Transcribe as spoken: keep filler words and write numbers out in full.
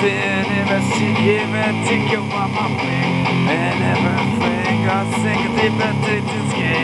been investigating you on my way. And everything I think deep into this game.